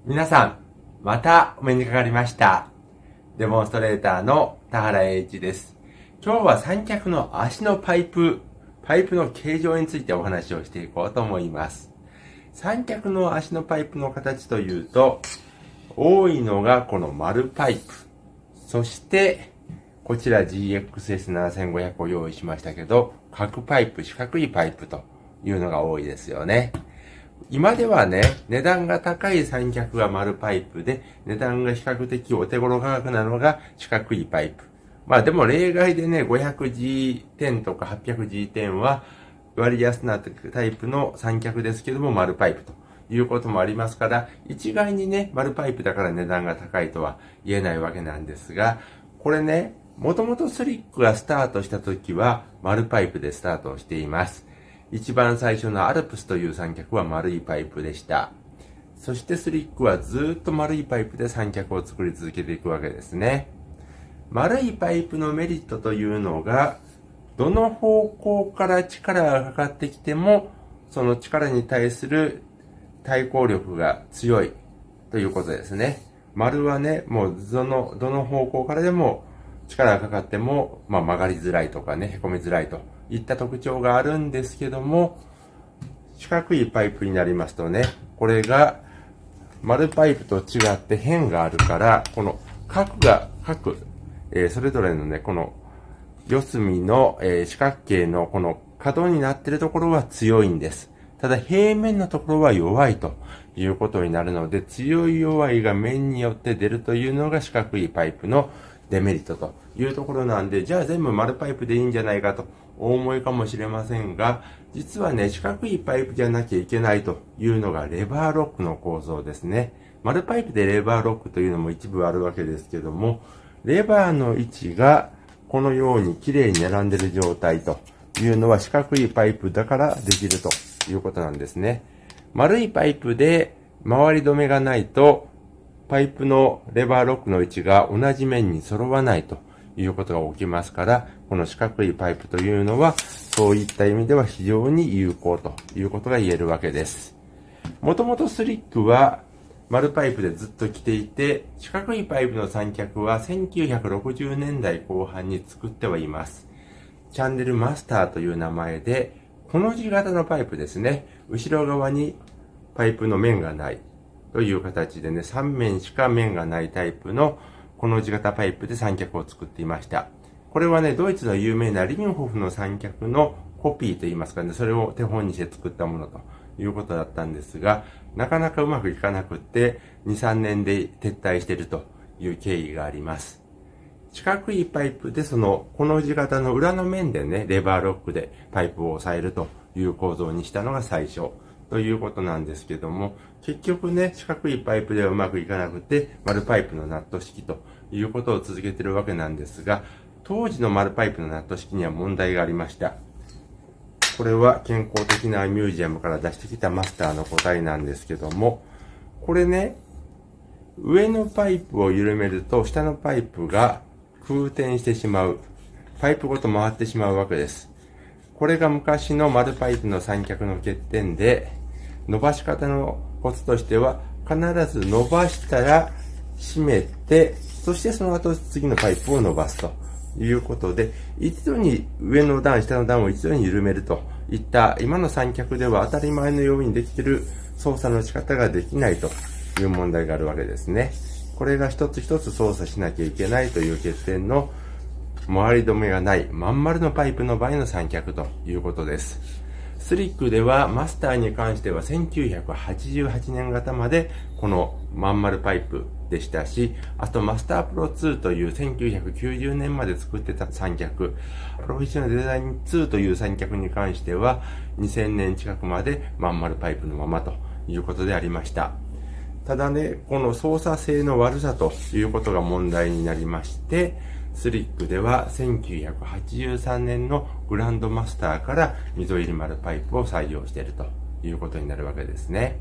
皆さん、またお目にかかりました。デモンストレーターの田原栄一です。今日は三脚の足のパイプの形状についてお話をしていこうと思います。三脚の足のパイプの形というと、多いのがこの丸パイプ。そして、こちら GXS7500 を用意しましたけど、角パイプ、四角いパイプというのが多いですよね。今ではね、値段が高い三脚が丸パイプで、値段が比較的お手頃価格なのが四角いパイプ。まあでも例外でね、500G10 とか 800G10 は割安なタイプの三脚ですけども丸パイプということもありますから、一概にね、丸パイプだから値段が高いとは言えないわけなんですが、これね、もともとスリックがスタートした時は丸パイプでスタートをしています。一番最初のアルプスという三脚は丸いパイプでした。そしてスリックはずっと丸いパイプで三脚を作り続けていくわけですね。丸いパイプのメリットというのが、どの方向から力がかかってきても、その力に対する対抗力が強いということですね。丸はね、もうどの方向からでも力がかかっても、曲がりづらいとかね、へこみづらいといった特徴があるんですけども、四角いパイプになりますとね、これが丸パイプと違って辺があるから、この角、それぞれのね、この四隅の、四角形のこの角になっているところは強いんです。ただ平面のところは弱いということになるので、強い弱いが面によって出るというのが四角いパイプのデメリットというところなんで、じゃあ全部丸パイプでいいんじゃないかとお思いかもしれませんが、実はね、四角いパイプじゃなきゃいけないというのがレバーロックの構造ですね。丸パイプでレバーロックというのも一部あるわけですけども、レバーの位置がこのように綺麗に並んでいる状態というのは四角いパイプだからできるということなんですね。丸いパイプで回り止めがないと、パイプのレバーロックの位置が同じ面に揃わないということが起きますから、この四角いパイプというのは、そういった意味では非常に有効ということが言えるわけです。もともとスリックは丸パイプでずっと来ていて、四角いパイプの三脚は1960年代後半に作ってはいます。チャンネルマスターという名前で、この字型のパイプですね。後ろ側にパイプの面がないという形でね、3面しか面がないタイプのこの字型パイプで三脚を作っていました。これはね、ドイツの有名なリンホフの三脚のコピーといいますかね、それを手本にして作ったものということだったんですが、なかなかうまくいかなくって、2、3年で撤退しているという経緯があります。四角いパイプでこの字型の裏の面でね、レバーロックでパイプを押さえるという構造にしたのが最初ということなんですけども、結局ね、四角いパイプではうまくいかなくて、丸パイプのナット式ということを続けているわけなんですが、当時の丸パイプのナット式には問題がありました。これは健康的なミュージアムから出してきたマスターの答えなんですけども、これね、上のパイプを緩めると下のパイプが空転してしまう。パイプごと回ってしまうわけです。これが昔の丸パイプの三脚の欠点で、伸ばし方のコツとしては、必ず伸ばしたら締めて、そしてその後次のパイプを伸ばすということで、一度に上の段、下の段を一度に緩めるといった今の三脚では当たり前のようにできている操作の仕方ができないという問題があるわけですね。これが一つ一つ操作しなきゃいけないという欠点の回り止めがないまん丸のパイプの場合の三脚ということです。スリックではマスターに関しては1988年型までこのまん丸パイプでしたし、あとマスタープロ2という1990年まで作ってた三脚、プロフェッショナルデザイン2という三脚に関しては2000年近くまでまん丸パイプのままということでありました。ただね、この操作性の悪さということが問題になりまして、スリックでは1983年のグランドマスターから溝入り丸パイプを採用しているということになるわけですね。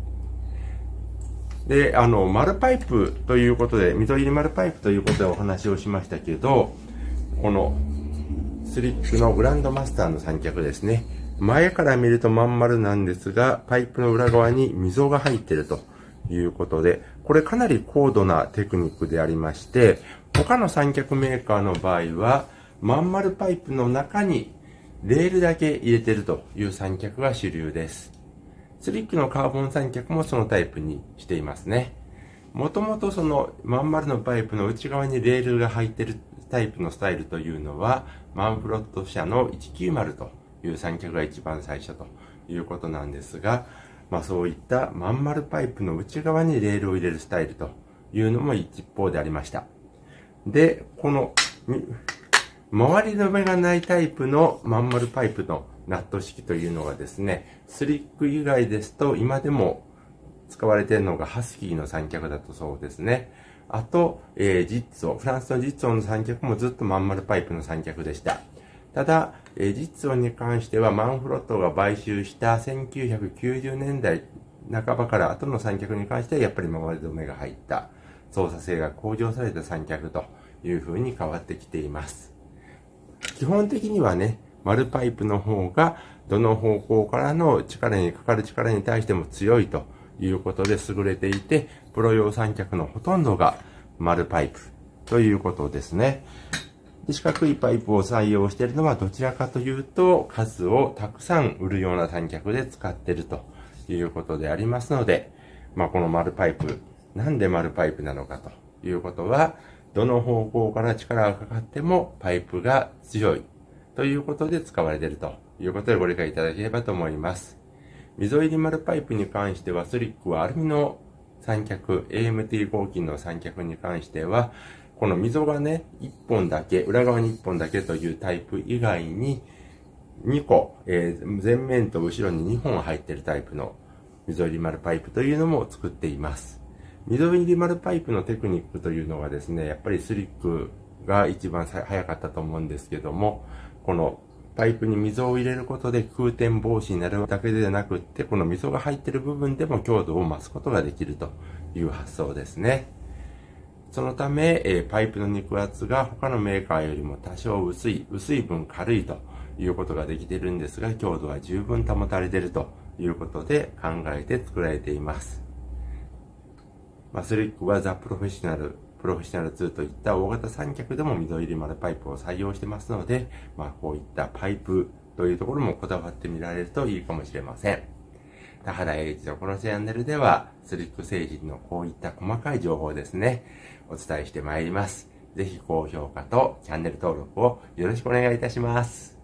で、丸パイプということで、溝入り丸パイプということでお話をしましたけど、このスリックのグランドマスターの三脚ですね。前から見るとまん丸なんですが、パイプの裏側に溝が入っているということで、これかなり高度なテクニックでありまして、他の三脚メーカーの場合は、まん丸パイプの中にレールだけ入れてるという三脚が主流です。スリックのカーボン三脚もそのタイプにしていますね。もともとそのまん丸のパイプの内側にレールが入っているタイプのスタイルというのは、マンフロット社の190という三脚が一番最初ということなんですが、そういったまん丸パイプの内側にレールを入れるスタイルというのも一方でありました。で、この周りの目がないタイプのまん丸パイプのナット式というのがですね、スリック以外ですと今でも使われているのがハスキーの三脚だとそうですね。あと、ジッツォ、フランスのジッツォの三脚もずっとまん丸パイプの三脚でした。ただ、ジッツォに関してはマンフロットが買収した1990年代半ばから後の三脚に関してはやっぱり回り止めが入った操作性が向上された三脚という風に変わってきています。基本的にはね、丸パイプの方がどの方向からの力にかかる力に対しても強いということで優れていて、プロ用三脚のほとんどが丸パイプということですね。で、四角いパイプを採用しているのはどちらかというと数をたくさん売るような三脚で使っているということでありますので、この丸パイプ、なんで丸パイプなのかということは、どの方向から力がかかってもパイプが強いということで使われているということでご理解いただければと思います。溝入り丸パイプに関してはスリックはアルミの三脚、AMT 合金の三脚に関しては、この溝がね、1本だけ、裏側に1本だけというタイプ以外に2個、前面と後ろに2本入っているタイプの溝入り丸パイプというのも作っています。溝入り丸パイプのテクニックというのがですね、やっぱりスリックが一番早かったと思うんですけども、このパイプに溝を入れることで空転防止になるだけでなくって、この溝が入っている部分でも強度を増すことができるという発想ですね。そのため、パイプの肉厚が他のメーカーよりも多少薄い分軽いということができているんですが、強度は十分保たれているということで考えて作られています。スリックはザ・プロフェッショナル2といった大型三脚でも溝入り丸パイプを採用してますので、こういったパイプというところもこだわってみられるといいかもしれません。田原英一のこのチャンネルでは、スリック製品のこういった細かい情報をですね、お伝えしてまいります。ぜひ高評価とチャンネル登録をよろしくお願いいたします。